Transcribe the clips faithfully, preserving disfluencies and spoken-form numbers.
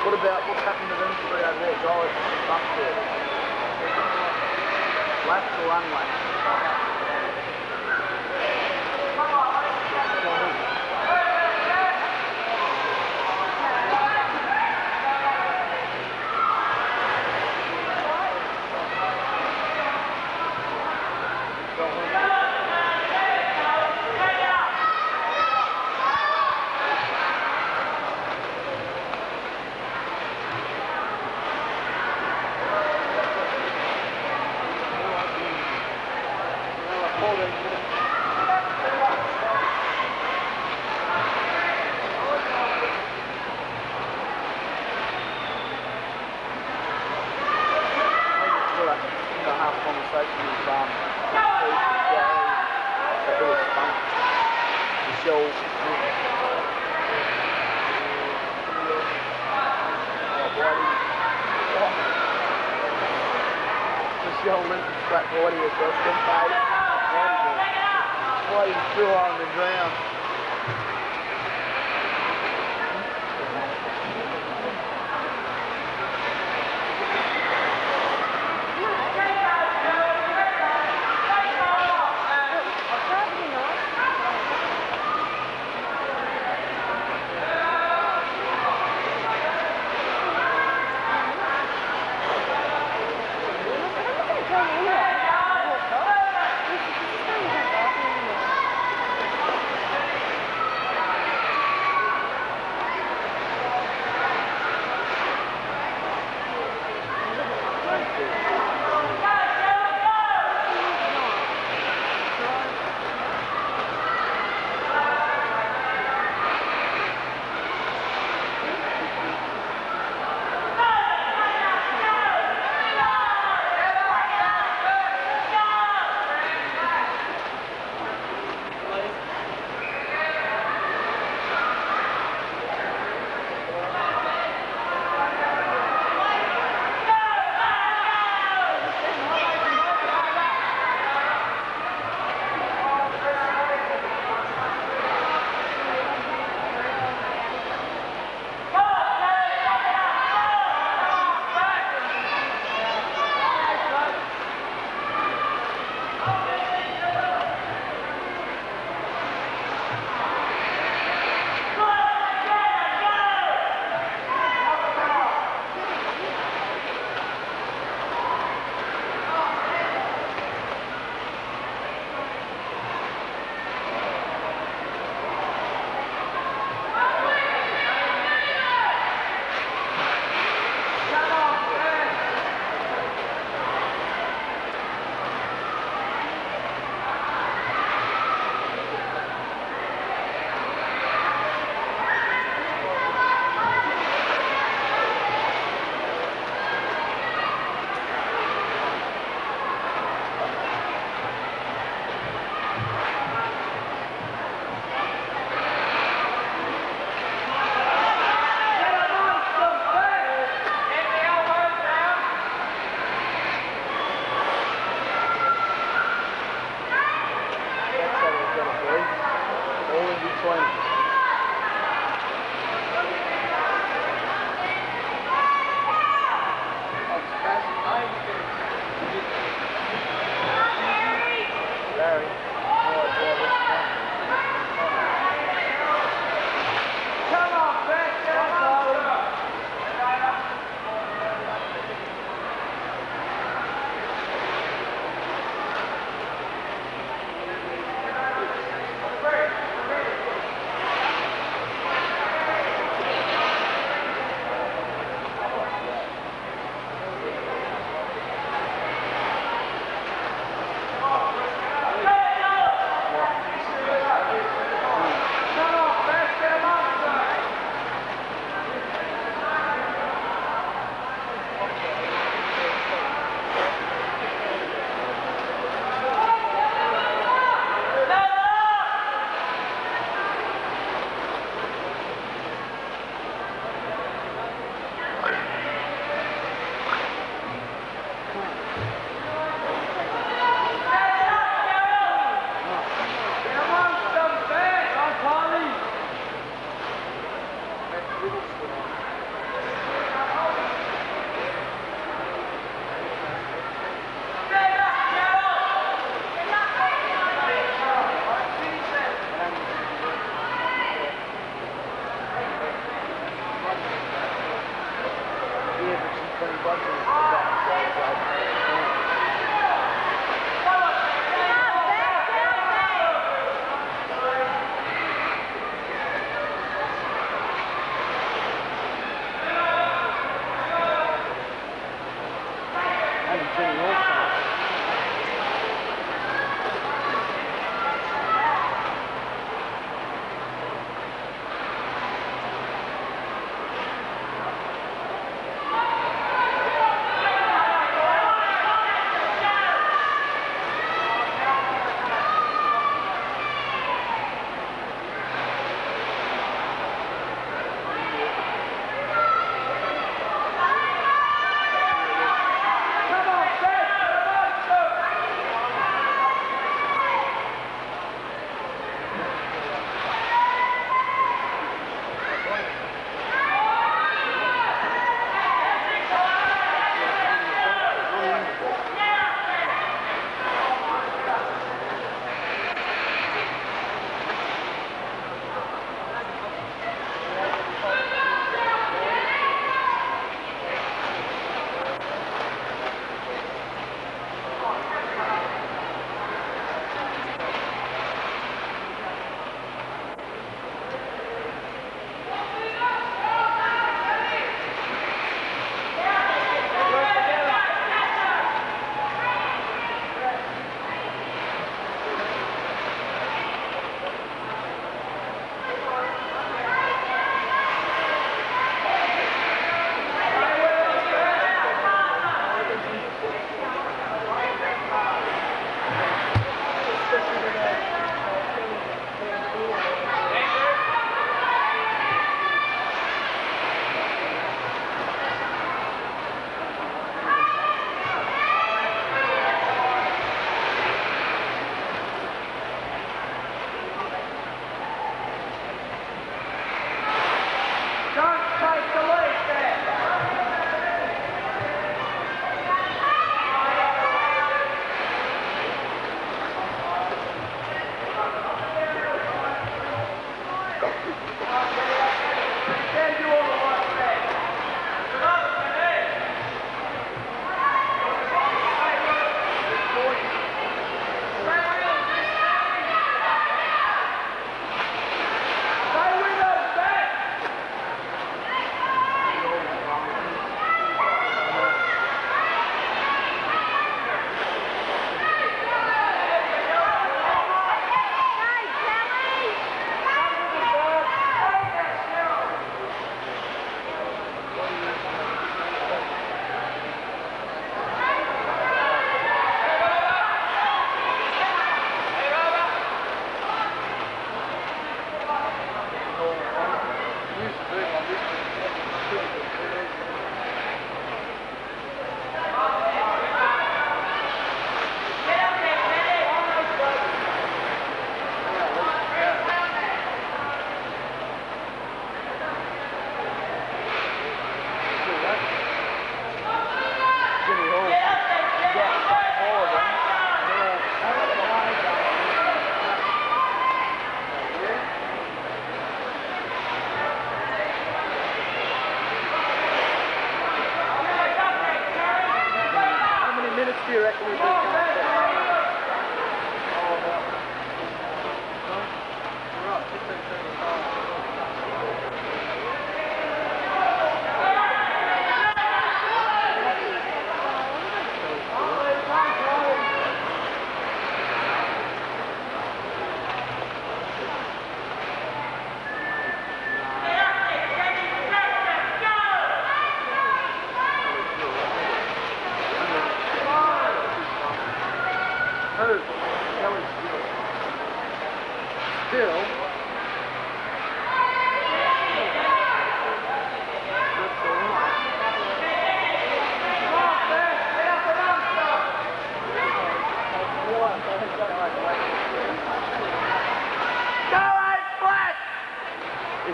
What about what's happened to them three over there? Guys, up there. Laps or unlaps? Conversation with um, Steve, Gary, a bit of fun. Michelle, Michelle went to scrap Whitey across the face. Whitey threw her on the ground.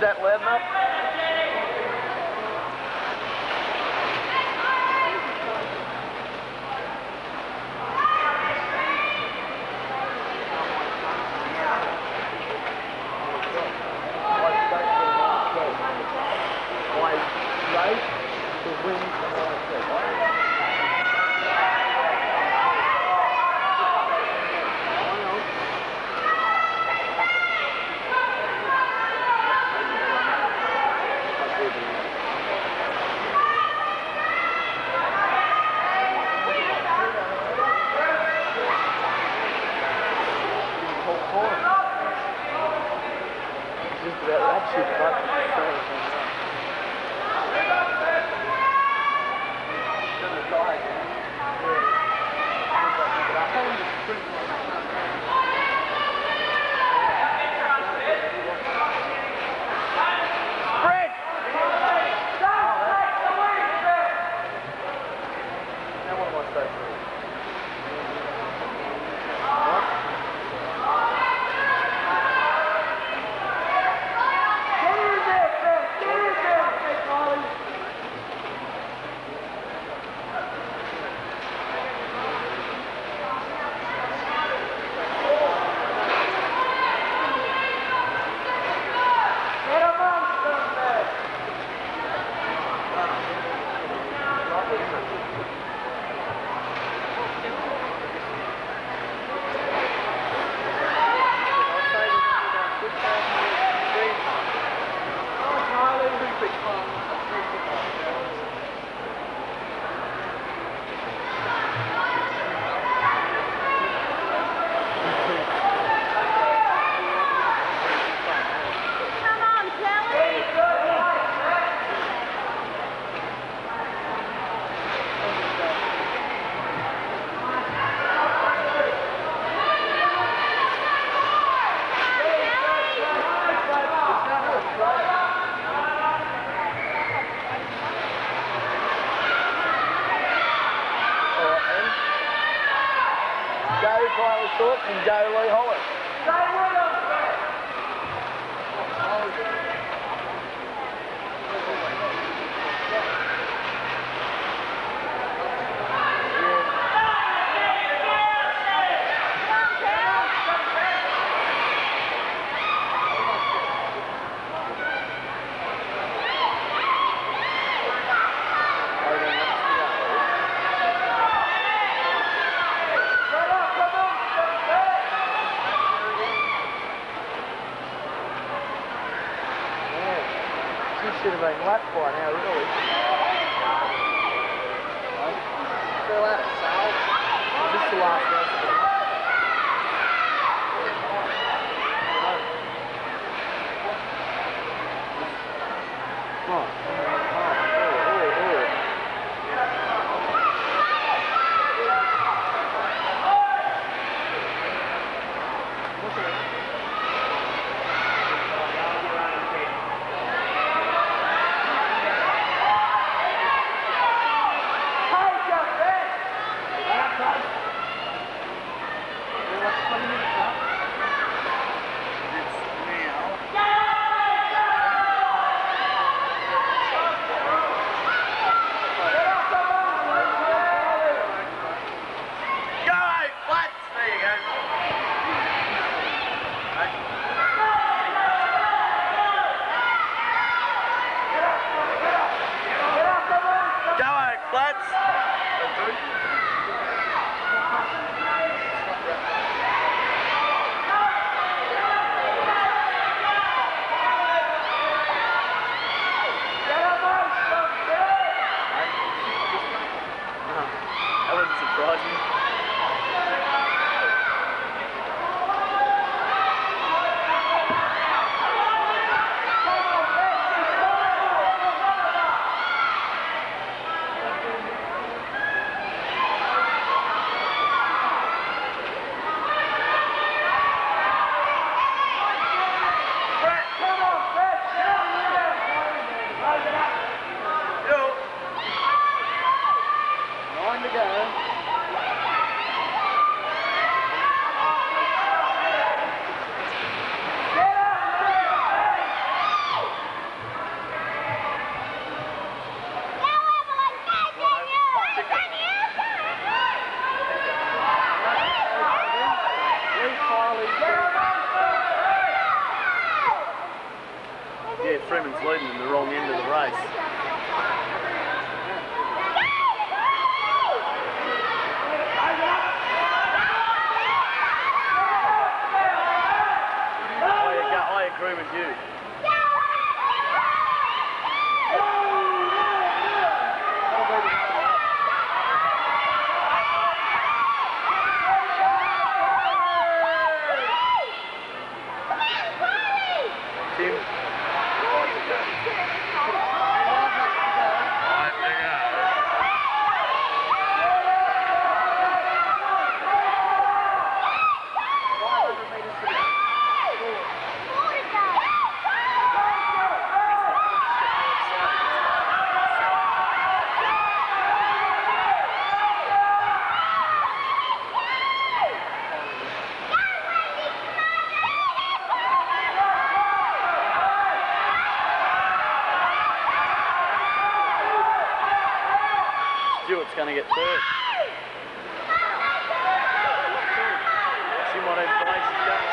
that loud enough? That shit fucking Short and go Lee Hollis. Should have been lapped by now, really. Fill out of salt. Is this the last rest of it? Stewart's leading them the wrong end of the race. I agree with you. Tim? Stewart's going to get third. She might have places going.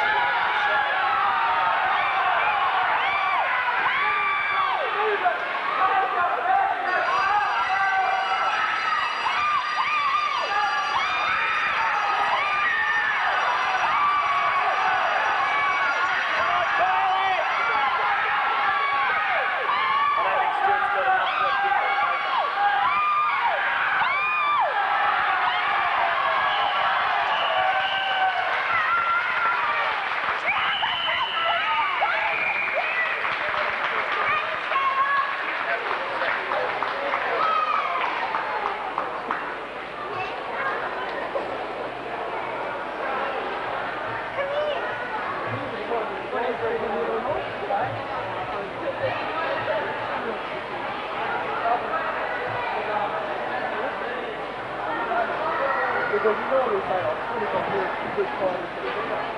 Because you know they say, I'm really going to do this part of the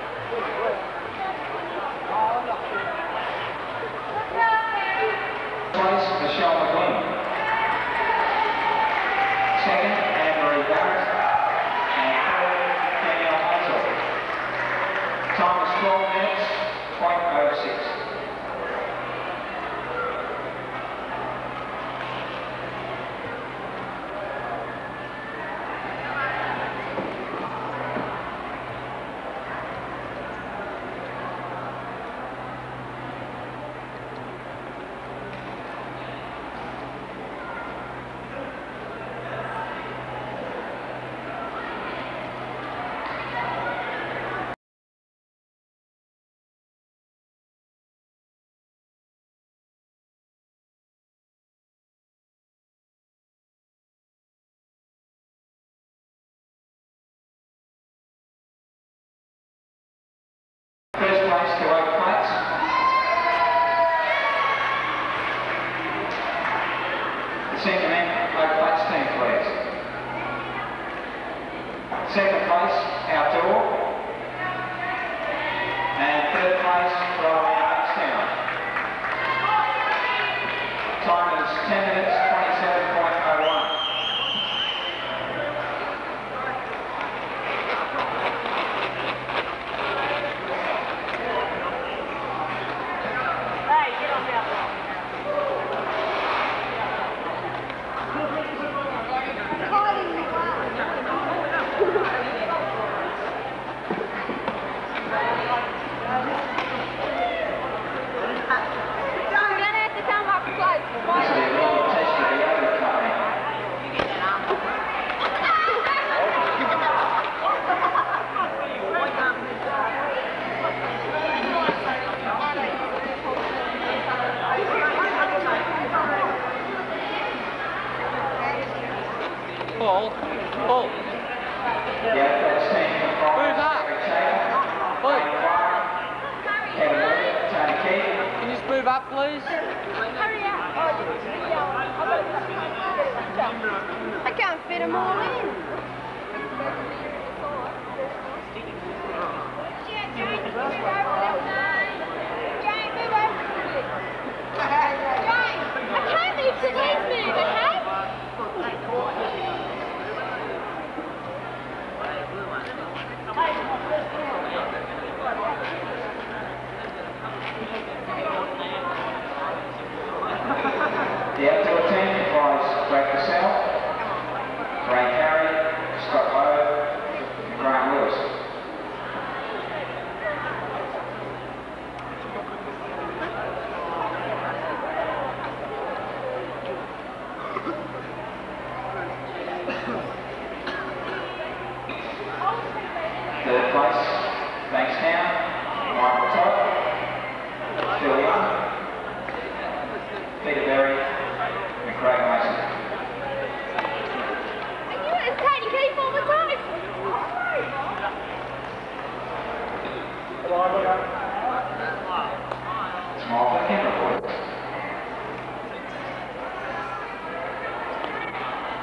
Place, Michelle McLean. Second, Anne-Marie Barrett. And third, Danielle Hansel. Time is twelve minutes, point oh six. First place to Oak Plates. The senior men, Oak Plates team, please. Second place, outdoor. And third place from Bankstown. Time is ten minutes, twenty-seven point oh one. Paul, Paul. Yeah, that's team. Move up. Luke. Can you just move up, please? Hurry up. I can't fit them all in. Jane, move over. Jane, move over. Jane, I can't move to these move, okay?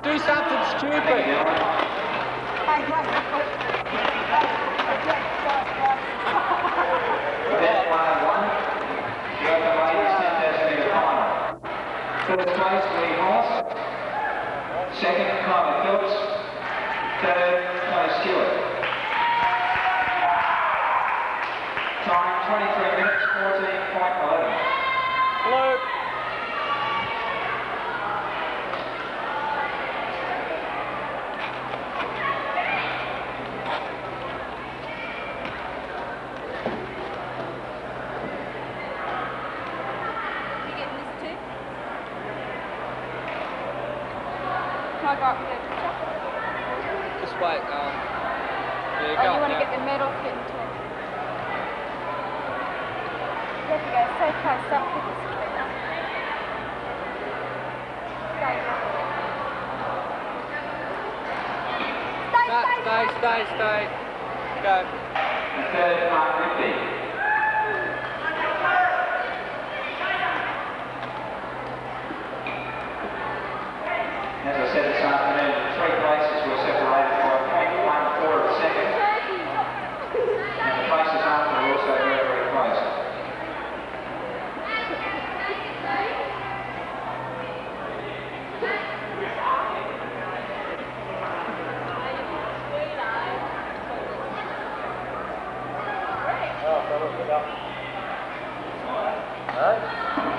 Do something Thank stupid. you, gentlemen. Event one oh one, the open ladies ten thousand metre final. First place, Lee Hollis. Second, Kylie Phillips. Third, Clay Stewart. Time twenty-three minutes, fourteen point eleven. Blue. You getting this too? Can I go up and get a picture? Just wait. Um, there you Oh, go. you want to now. get the medal fitting too? You have to go so close up with this camera. Stay, Stay, stay, stay, stay, stay. Go. And third, Mark Rigby. As I said this afternoon, three places were separated by point one four of a second, and the places after were also very, very close. Oh, that was good. Hey?